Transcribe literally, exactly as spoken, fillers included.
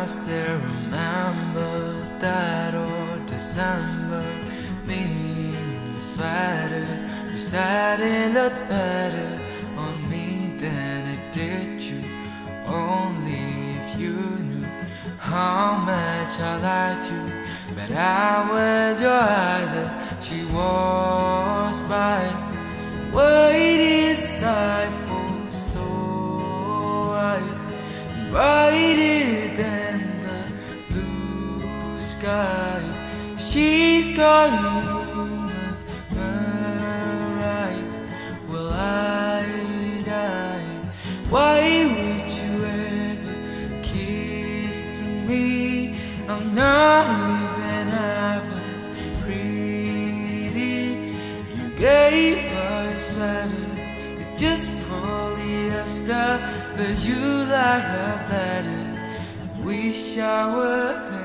I still remember that old December. Me in your sweater, you said it looked better on me than it did you. Only if you knew how much I liked you. But I was your eyes as she walks by, waiting side for so right, brighter than the blue sky. She's got you mesmerized. Will I die? Why would you ever kiss me? I'm not even half as pretty. You gave her a sweater, it's just polyester, but you like her better. Wish I were